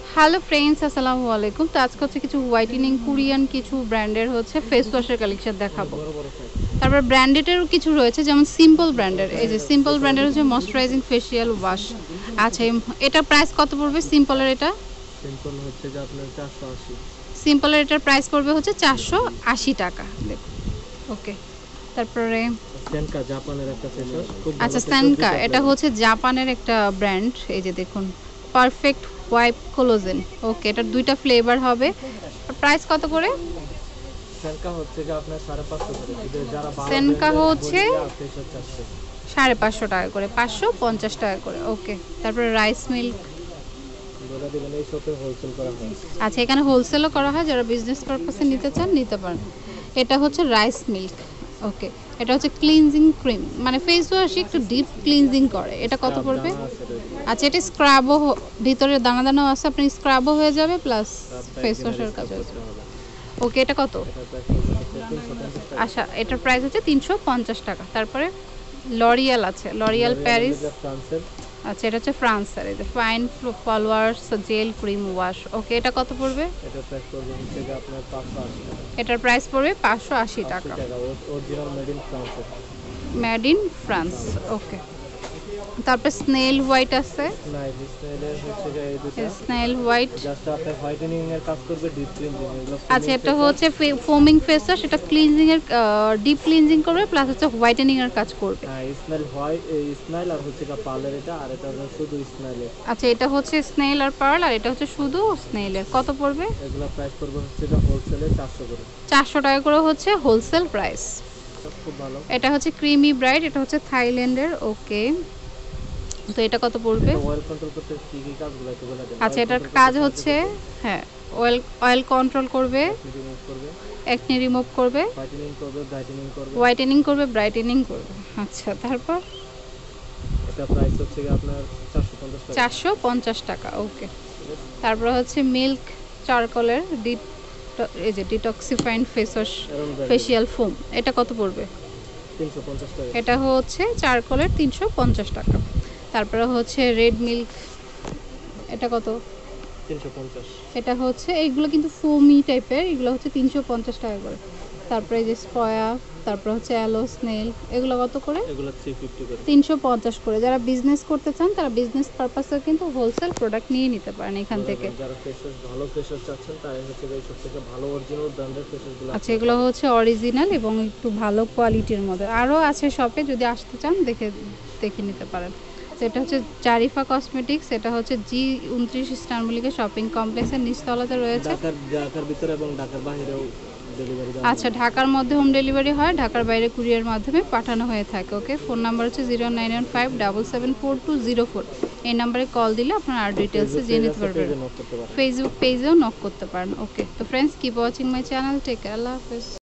Hello friends, আসসালামু আলাইকুম। তো আজকে হচ্ছে কিছু হোয়াইটেনিং কোরিয়ান কিছু ব্র্যান্ডের হচ্ছে ফেস ওয়াশের কালেকশন দেখাবো। তারপর ব্র্যান্ডেডেরও কিছু রয়েছে, যেমন সিম্পল ব্র্যান্ডের। এই যে সিম্পল ব্র্যান্ডের হচ্ছে ময়শ্চারাইজিং ফেশিয়াল ওয়াশ। আচ্ছা, এটা প্রাইস কত পড়বে সিম্পলের? এটা সিম্পল হচ্ছে যে আপনার 480। সিম্পলের এটার প্রাইস পড়বে হচ্ছে 480 টাকা। দেখুন, ওকে। তারপরে সেনকা জাপানের একটা ফেস ওয়াশ, খুব ভালো। আচ্ছা, সেনকা এটা হচ্ছে জাপানের একটা ব্র্যান্ড। এই যে দেখুন, পারফেক্ট ওয়াইপ কোলোজেন। ওকে, এটার দুইটা ফ্লেভার হবে। প্রাইস কত করে? সেনকা হচ্ছে যে আপনার 550 করে। কিন্তু যারা ভালো সেনকা হচ্ছে ফেস ওয়াশ চাচ্ছে 550 টাকা করে, 550 টাকা করে। ওকে। তারপরে রাইস মিল্ক। বলে দিবেন এই শপে হোলসেল করা হয়। আচ্ছা, এখানে হোলসেলও করা হয়, যারা বিজনেস পারপাসে নিতে চান নিতে পারেন। এটা হচ্ছে রাইস মিল্ক। ওকে। এটা হচ্ছে ক্লিনজিং ক্রিম, মানে ফেস ওয়াশ একটু ডিপ ক্লিনজিং করে। এটা কত পড়বে? আচ্ছা, এটা স্ক্রাবও, ভিতরে দানা দানাও আছে, আপনি স্ক্রাবও হয়ে যাবে প্লাস ফেস ওয়াশের কাজ হয়ে যাবে। ওকে, এটা কত? আচ্ছা, এটার প্রাইস হচ্ছে 350 টাকা। তারপরে লরিয়াল আছে, লরিয়াল প্যারিস। ফ্রান্সের। আচ্ছা, এটা হচ্ছে ফ্রান্সের। এই যে fine followers gel cream wash. Okay, এটা কত পড়বে? এটা প্রাইস পড়বে হচ্ছে যে আপনার 580 টাকা। এটার প্রাইস পড়বে 580 টাকা। অরিজিনাল মেড ইন ফ্রান্সের। Made in France. ওকে। তারপর স্নেল হোয়াইট আছে। না, এই স্টাইলের হচ্ছে যে এই দুটো স্নেল হোয়াইট জাস্ট আপনার হোয়াইটেনিং এর কাজ করবে, ডিপ ক্লিনজিং এগুলো। আচ্ছা, এটা হচ্ছে ফোমিং ফেস ওয়াশ, এটা ক্লিনজিং এর ডিপ ক্লিনজিং করবে প্লাস হচ্ছে হোয়াইটেনিং এর কাজ করবে। হ্যাঁ, স্মেল হোয়াইট, স্মেল আর হচ্ছে পার্লার এটা, আর এটা হচ্ছে শুধু স্মেলের। আচ্ছা, এটা হচ্ছে স্নেল আর পার্ল, আর এটা হচ্ছে শুধু স্নেলের। কত পড়বে? এগুলো প্রাইস পড়বে হচ্ছে যে হোলসেলে 400 করে। 400 টাকা করে হচ্ছে হোলসেল প্রাইস। খুব ভালো। এটা হচ্ছে ক্রিমি ব্রাইট, এটা হচ্ছে থাইল্যান্ডের। ওকে। তো এটা কত পড়বে? অয়েল কন্ট্রোল করতে কি কি কাজগুলো একটু বলে দেন। আচ্ছা, এটার কাজ হচ্ছে, হ্যাঁ, অয়েল কন্ট্রোল করবে, রিমুভ করবে, একনি রিমুভ করবে, হোয়াইটেনিং করবে, ব্রাইটেনিং করবে। হোয়াইটেনিং করবে, ব্রাইটেনিং করবে। আচ্ছা, তারপর এটা প্রাইস হচ্ছে যে আপনার 450 টাকা। 450 টাকা। ওকে। তারপর হচ্ছে মিল্ক চারকোলের এই যে detoxifying face wash facial foam. এটা কত পড়বে? 350 টাকা। এটা হচ্ছে চারকোলের 350 টাকা। তারপরে হচ্ছে রেড মিল্ক, এটা কত? 350। এটা হচ্ছে, এইগুলো কিন্তু ফোমি টাইপের, এগুলো হচ্ছে 350 টাকা করে। তারপরে এই যে স্পয়া, তারপর হচ্ছে অ্যালো স্নেল, এগুলো কত করে? এগুলো 350 করে। 350 করে। যারা বিজনেস করতে চান তারা বিজনেস পারপাসে কিন্তু হোলসেল প্রোডাক্ট নিয়ে নিতে পারেন এখান থেকে। যারা ফেস ভালো ফেস ওয়াশ চাচ্ছেন তারা হচ্ছে এই সব থেকে ভালো অরিজিনাল ব্র্যান্ডের ফেস ওয়াশগুলো। আচ্ছা, এগুলো হচ্ছে অরিজিনাল এবং একটু ভালো কোয়ালিটির মধ্যে। আরও আছে শপে, যদি আসতে চান দেখে নিতে পারেন। তো এটা হচ্ছে জারিফা কসমেটিক্স, এটা হচ্ছে G29 ইস্তানবুলিকে শপিং কমপ্লেক্সের নিচতলাতে রয়েছে। ঢাকার ভিতরে এবং ঢাকার বাইরেও ডেলিভারি দেওয়া। আচ্ছা, ঢাকার মধ্যে হোম ডেলিভারি হয়, ঢাকার বাইরে কুরিয়ার মাধ্যমে পাঠানো হয়ে থাকে। ওকে, ফোন নাম্বার হচ্ছে 0915774204। এই নাম্বারে কল দিলে আপনার আর ডিটেলসে জেনে নিতে পারবেন। ফেসবুক পেজেও নক করতে পারেন। ওকে, তো friends, keep watching my channel. Take care, আল্লাহ হাফেজ।